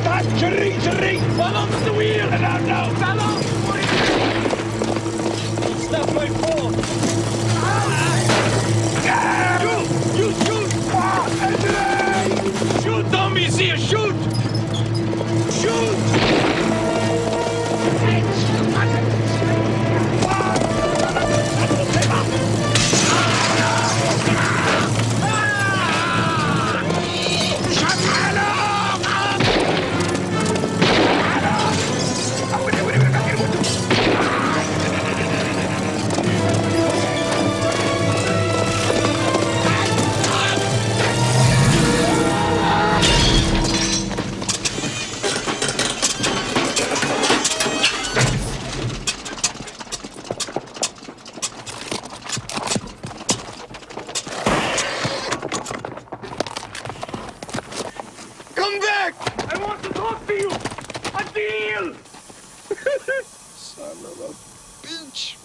Sabotage! Cherie! Balance the wheel! No! Balance! Stop my phone! You shoot! Shoot, dummies here! Shoot! Shoot! Come back! I want to talk to you! A deal! Son of a bitch!